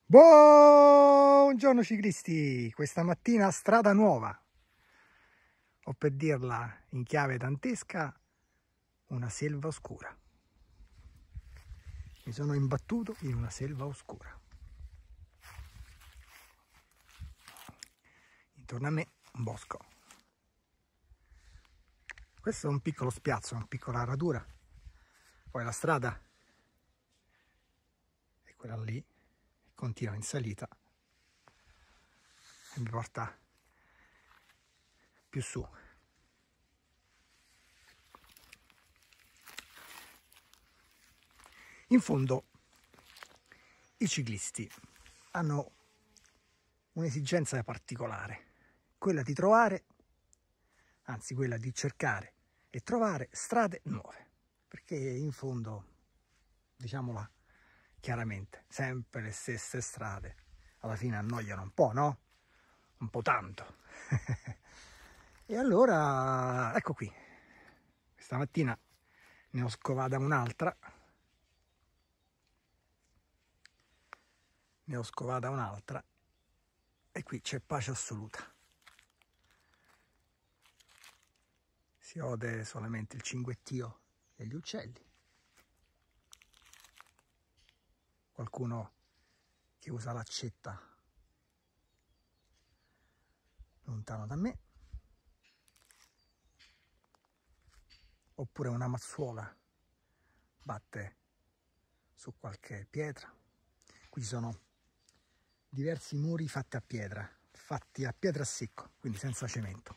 Buongiorno ciclisti, questa mattina strada nuova, o per dirla in chiave dantesca, una selva oscura. Mi sono imbattuto in una selva oscura. Intorno a me un bosco. Questo è un piccolo spiazzo, una piccola radura. Poi la strada è quella lì, continua in salita e mi porta più su. In fondo i ciclisti hanno un'esigenza particolare, quella di trovare, anzi quella di cercare e trovare strade nuove, perché in fondo, diciamola chiaramente, sempre le stesse strade alla fine annoiano un po', no? Un po' tanto. E allora, ecco qui, stamattina ne ho scovata un'altra. E qui c'è pace assoluta. Si ode solamente il cinguettio degli uccelli. Qualcuno che usa l'accetta lontano da me. Oppure una mazzuola batte su qualche pietra. Qui sono diversi muri fatti a pietra a secco, quindi senza cemento.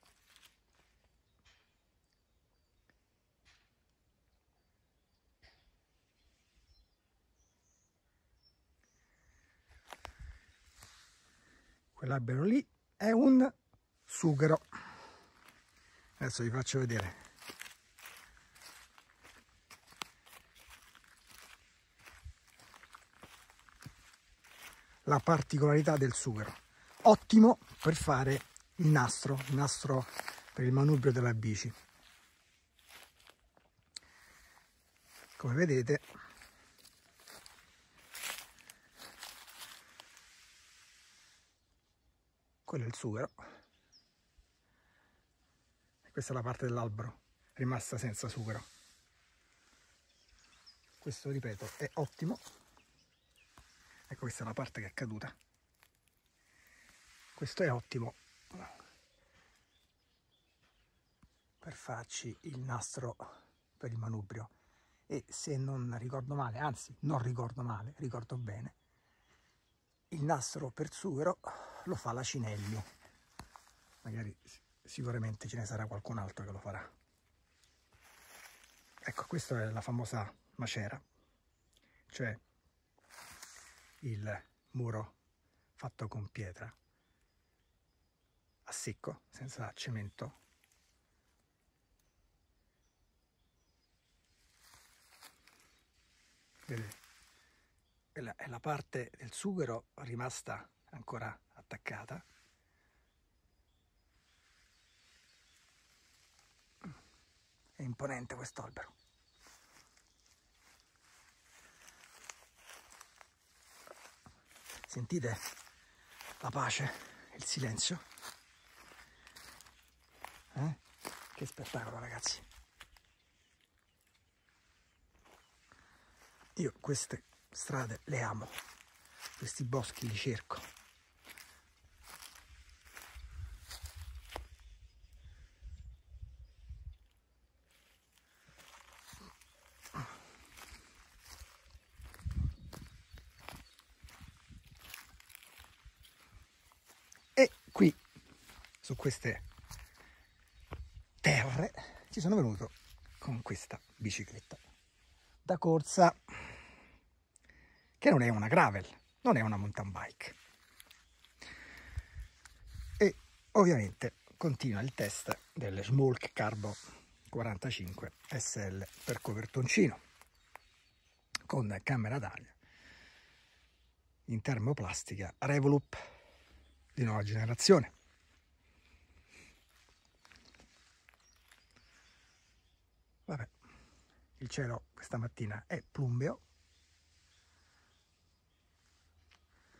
Quell'albero lì è un sughero. Adesso vi faccio vedere. La particolarità del sughero. Ottimo per fare il nastro per il manubrio della bici. Come vedete, quello è il sughero. E questa è la parte dell'albero rimasta senza sughero. Questo, ripeto, è ottimo. Ecco, questa è la parte che è caduta. Questo è ottimo per farci il nastro per il manubrio. E se non ricordo male, anzi non ricordo male, ricordo bene, il nastro per sughero lo fa l'Acinelli. Magari sicuramente ce ne sarà qualcun altro che lo farà. Ecco, questa è la famosa macera, cioè il muro fatto con pietra a secco, senza cemento. Vedete? È la parte del sughero rimasta ancora attaccata. È imponente quest'albero. Sentite la pace, il silenzio? Che spettacolo, ragazzi. Io queste strade le amo, questi boschi li cerco. E qui, su queste terre, ci sono venuto con questa bicicletta da corsa, che non è una gravel, non è una mountain bike. E ovviamente continua il test delle Schmalk Carbo 45 SL per copertoncino con camera d'aria in termoplastica Revolup di nuova generazione. Vabbè, il cielo questa mattina è plumbeo,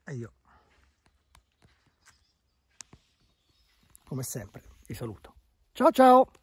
E io, come sempre, vi saluto. Ciao ciao!